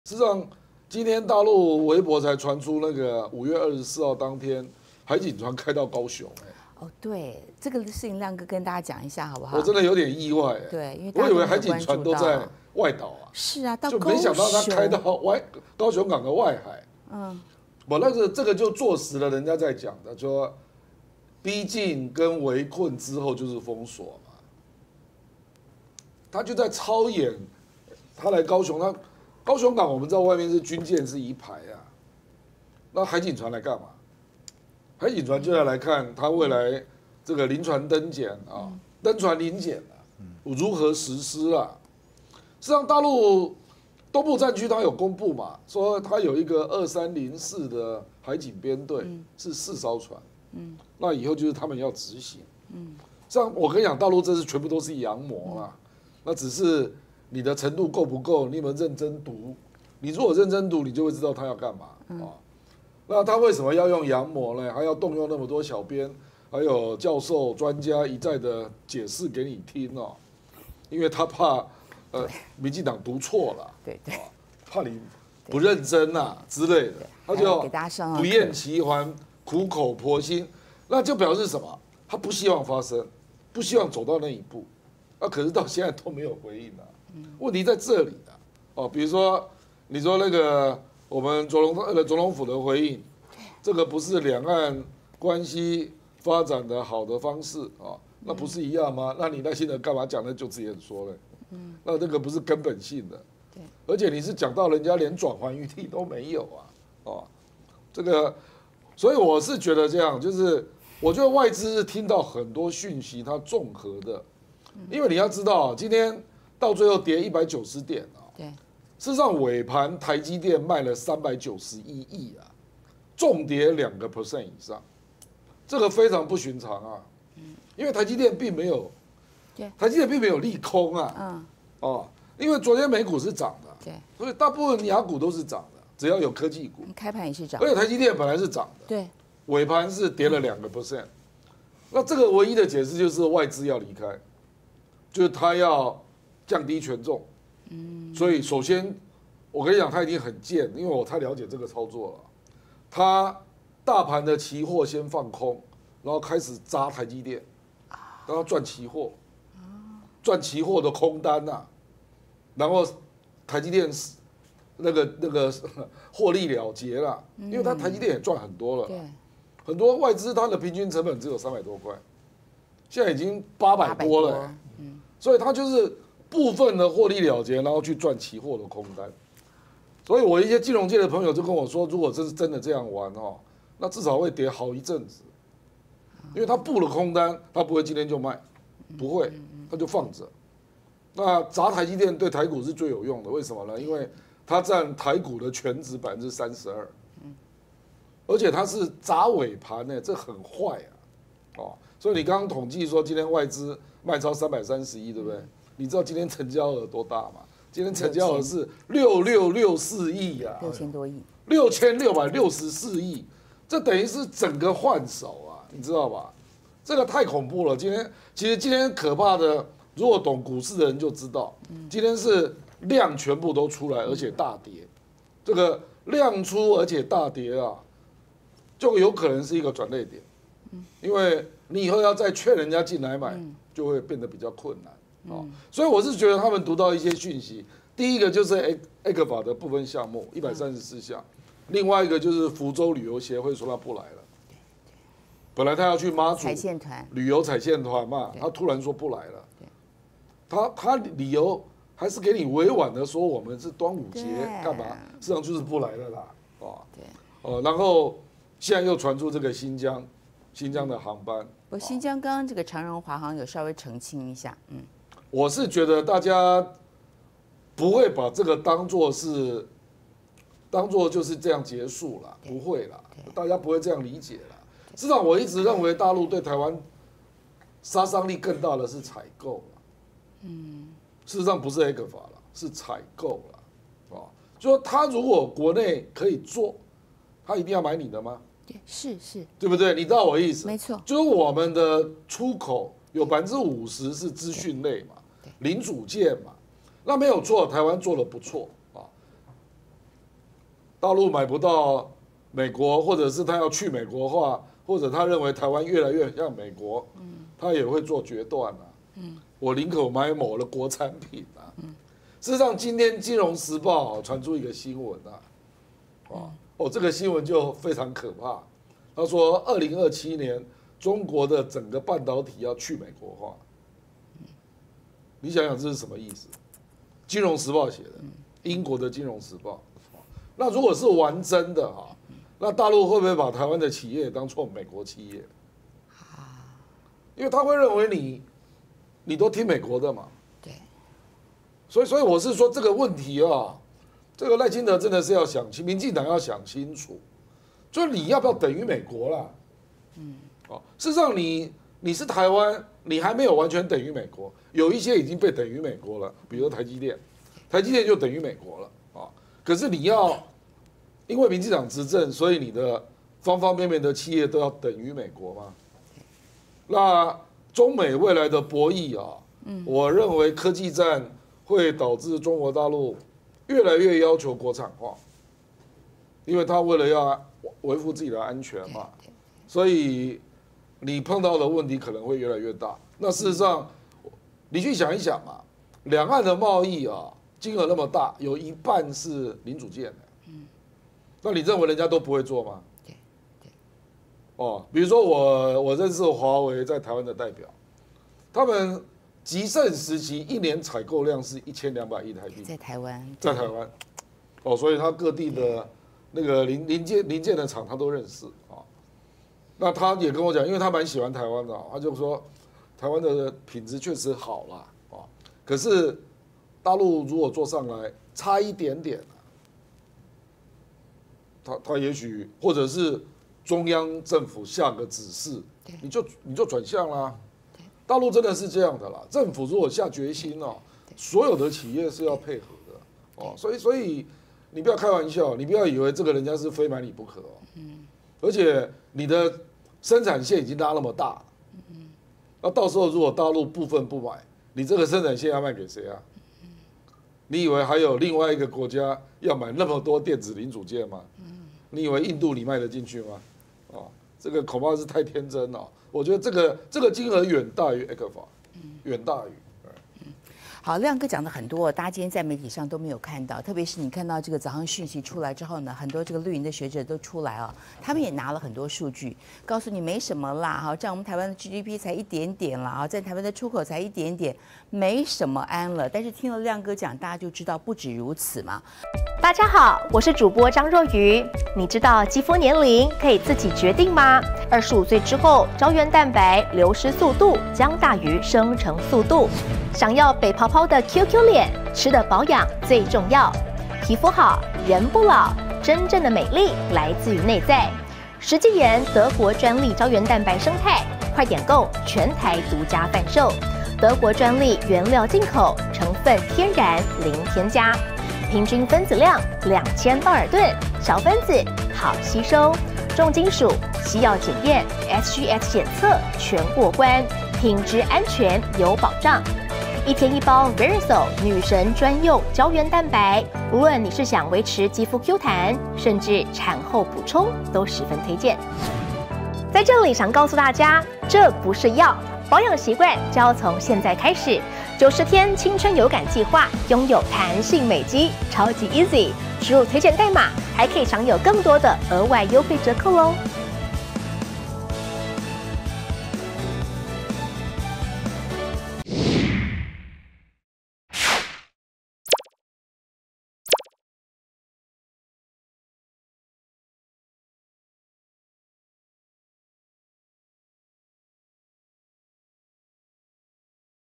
事实上，今天大陆微博才传出那个5月24号当天，海警船开到高雄。 哦，对，这个事情亮哥跟大家讲一下好不好？ 我真的有点意外。 对，因为我以为海警船都在外岛啊。 是啊， 就没想到他开到高雄港的外海。我这个就坐实了人家在讲的，说逼近跟围困之后就是封锁嘛。他就在操演，他来高雄，高雄港我们知道外面是军舰是一排啊，那海警船来干嘛？海警船就要来看他未来这个临船登检啊，登船临检啊，如何实施啊？实际上大陆东部战区它有公布嘛，说它有一个2304的海警编队，是4艘船，那以后就是他们要执行。这样我跟你讲，大陆这次全部都是洋模啦，那只是你的程度够不够，你有没有认真读？你如果认真读，你就会知道他要干嘛啊。那他为什么要用洋模呢？还要动用那么多小编，还有教授、专家一再的解释给你听哦？因为他怕民进党读错了， 对， 怕你不认真啊之类的，他就不厌其烦、苦口婆心，那就表示什么？他不希望发生，不希望走到那一步。可是到现在都没有回应啊。问题在这里啊。哦，比如说你说那个我们总统府的回应，这个不是两岸关系发展的好的方式啊，那不是一样吗？那你那些人干嘛讲那就直接说了？那这个不是根本性的。而且你是讲到人家连转圜余地都没有啊。哦，这个，所以我是觉得这样，就是我觉得外资是听到很多讯息，它综合的。因为你要知道，今天到最后跌190点啊，对，事实上尾盘台积电卖了391亿啊，重跌2% 以上，这个非常不寻常啊。因为台积电并没有利空啊，因为昨天美股是涨的，对，所以大部分亚股都是涨的，只要有科技股， 开盘也是涨， 而且台积电本来是涨的，对，尾盘是跌了2%，那这个唯一的解释就是外资要离开。就是他要降低权重，所以首先我跟你讲，他一定很贱，因为我太了解这个操作了。他大盘的期货先放空，然后开始砸台积电，然后赚期货，赚期货的空单呐，然后台积电那个获利了结了，因为他台积电也赚很多了，很多外资它的平均成本只有300多块，现在已经800多了。所以他就是部分的获利了结，然后去赚期货的空单。所以我一些金融界的朋友就跟我说，如果这是真的这样玩哦，那至少会跌好一阵子，因为他布了空单，他不会今天就卖，不会，他就放着。那砸台积电对台股是最有用的，为什么呢？因为它占台股的全值32%，而且它是砸尾盘呢，这很坏啊，哦，所以你刚刚统计说今天外资卖超330亿，对不对？你知道今天成交额多大吗？今天成交额是6664亿啊 ，6000多亿 ，6664亿，这等于是整个换手啊，你知道吧？这个太恐怖了。其实今天可怕的，如果懂股市的人就知道，今天是量全部都出来，而且大跌。这个量出而且大跌啊，就有可能是一个转捩点，因为你以后要再劝人家进来买，就会变得比较困难。所以我是觉得他们读到一些讯息，第一个就是 ECFA 法的部分项目134项，另外一个就是福州旅游协会说他不来了，本来他要去妈祖旅游彩线团嘛，他突然说不来了，他理由还是给你委婉的说我们是端午节干嘛，实际上就是不来了啦，然后现在又传出这个新疆的航班。 新疆刚刚这个长荣华航有稍微澄清一下， 我是觉得大家不会把这个当作就是这样结束了，不会啦，大家不会这样理解啦。事实上，我一直认为大陆对台湾杀伤力更大的是采购啦，事实上不是 ECFA 法了，是采购啦，就说他如果国内可以做，他一定要买你的吗？ 是， 对不对？你知道我意思？ 没错， 就是我们的出口有50%是资讯类嘛，零组件嘛，那没有错，台湾做得不错啊。 大陆买不到美国，或者是他要去美国化，或者他认为台湾越来越像美国，他也会做决断啊。我宁可买某的国产品啊。事实上，今天《金融时报》传出一个新闻啊，这个新闻就非常可怕。他说，2027年中国的整个半导体要去美国化。你想想这是什么意思？《金融时报》写的，英国的《金融时报》。那如果是玩真的哈，那大陆会不会把台湾的企业当做美国企业？因为他会认为你都听美国的嘛。 对。 所以我是说这个问题啊，这个赖清德真的是要想清，民进党要想清楚，就是你要不要等于美国啦？事实上你是台湾，你还没有完全等于美国，有一些已经被等于美国了，比如台积电，台积电就等于美国了啊。可是你要因为民进党执政，所以你的方方面面的企业都要等于美国吗？那中美未来的博弈啊，我认为科技战会导致中国大陆越来越要求国产化，因为他为了要维护自己的安全嘛，所以你碰到的问题可能会越来越大。那事实上，你去想一想嘛，两岸的贸易啊，金额那么大，有一半是零组件的，那你认为人家都不会做吗？比如说我认识华为在台湾的代表，他们极盛时期一年采购量是1200亿台币， 在台湾， 所以他各地的那个零件的厂他都认识啊。那他也跟我讲，因为他蛮喜欢台湾的，他就说台湾的品质确实好啦啊，可是大陆如果做上来差一点点，他也许或者是中央政府下个指示，你就转向啦。大陆真的是这样的啦，政府如果下决心哦，所有的企业是要配合的哦，所以你不要开玩笑，你不要以为这个人家是非买你不可哦，而且你的生产线已经拉那么大，那到时候如果大陆部分不买，你这个生产线要卖给谁啊？你以为还有另外一个国家要买那么多电子零组件吗？你以为印度你卖得进去吗？这个恐怕是太天真了。我觉得这个金额远大于 ECFA， 远大于。 好，亮哥讲的很多，大家今天在媒体上都没有看到，特别是你看到这个早上讯息出来之后呢，很多这个绿营的学者都出来啊，他们也拿了很多数据，告诉你没什么啦，哈，占我们台湾的 GDP 才一点点啦，啊，占台湾的出口才一点点，没什么安了。但是听了亮哥讲，大家就知道不止如此嘛。 大家好，我是主播张若愚。你知道肌肤年龄可以自己决定吗？25岁之后，胶原蛋白流失速度将大于生成速度。想要北泡泡的 QQ 脸，吃的保养最重要。皮肤好，人不老，真正的美丽来自于内在。实际研德国专利胶原蛋白生态，快点购，全台独家贩售。德国专利原料进口，成分天然零添加。平均分子量2000道尔顿，小分子好吸收，重金属、西药检验、SGS 检测全过关，品质安全有保障。1天1包 Verisol 女神专用胶原蛋白，无论你是想维持肌肤 Q 弹，甚至产后补充，都十分推荐。在这里想告诉大家，这不是药，保养习惯就要从现在开始。90天青春有感计划拥有弹性美肌，超级 easy， 输入推荐代码还可以享有更多的额外优惠折扣哦。